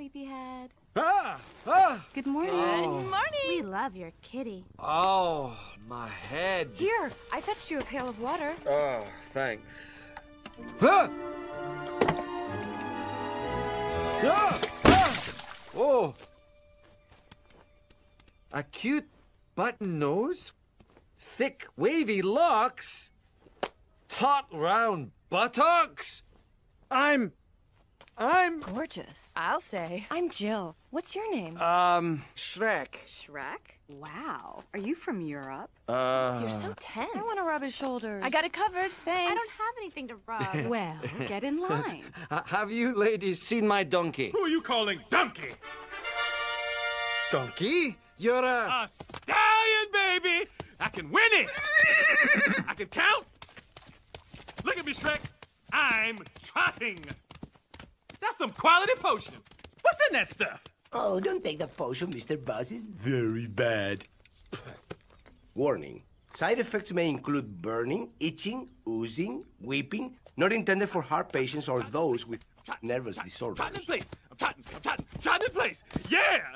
sleepyhead. Good morning. Good morning. We love your kitty. Oh, my head. Here, I fetched you a pail of water. Oh, thanks. Oh. A cute button nose, thick wavy locks, taut round buttocks. I'm Gorgeous. I'll say. I'm Jill. What's your name? Shrek. Shrek? Wow. Are you from Europe? You're so tense. I want to rub his shoulders. I got it covered. Thanks. I don't have anything to rub. Well, get in line. Have you ladies seen my donkey? Who are you calling donkey? Donkey? You're A stallion, baby! I can win it! I can count! Look at me, Shrek! I'm trotting! That's some quality potion! What's in that stuff? Oh, don't take the potion, Mr. Buzz. It's very bad. Warning. Side effects may include burning, itching, oozing, weeping, not intended for heart patients or those with nervous disorders. Trotting in place! I'm trotting in place! Yeah!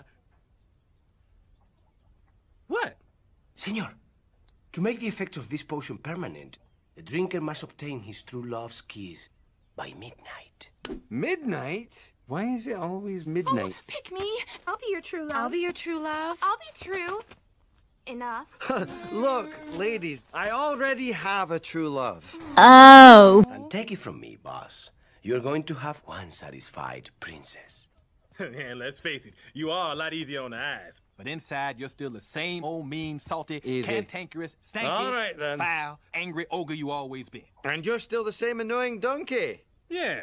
What? Senor, to make the effects of this potion permanent, the drinker must obtain his true love's kiss by midnight. midnight? Why is it always midnight? Oh, pick me. I'll be your true love. I'll be your true love. I'll be true. Enough. Look, ladies, I already have a true love. And take it from me, boss. You're going to have one satisfied princess. Man, let's face it, you are a lot easier on the eyes. But inside, you're still the same old mean, salty, Easy. cantankerous, stanky, All right, then. foul, angry ogre you always been. And you're still the same annoying donkey. Yeah.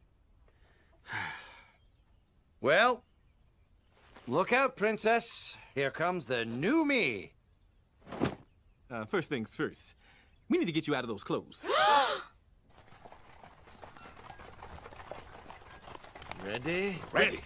Well, look out, princess. Here comes the new me. First things first. We need to get you out of those clothes. Ready? Ready.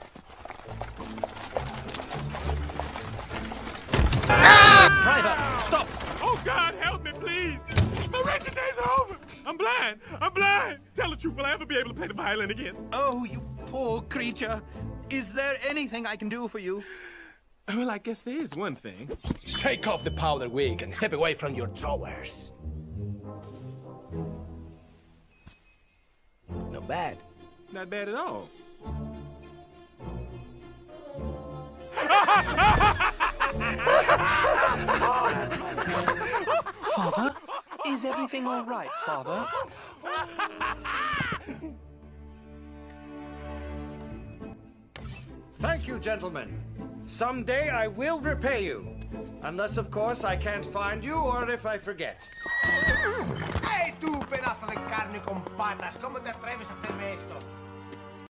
Driver, stop! Oh, God, help me, please. My wretched days are over. I'm blind. I'm blind. Tell the truth, will I ever be able to play the violin again? Oh, you poor creature. Is there anything I can do for you? Well, I guess there is one thing. Take off the powder wig and step away from your drawers. Not bad. Not bad at all. Father? Is everything all right, Father? Thank you, gentlemen. Someday I will repay you. Unless, of course, I can't find you or if I forget. ¡Hey, tú, pedazo de carne con patas! ¿Cómo te atreves a hacerme esto?